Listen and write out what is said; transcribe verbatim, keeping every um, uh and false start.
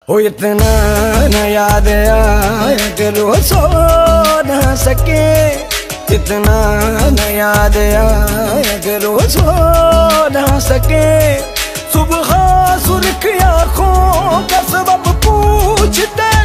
हो इतना न याद आए कि रोज सो न सके, इतना न याद आए कि रोज सो न सके। सुबह सुर्ख आँखों का सबब पूछते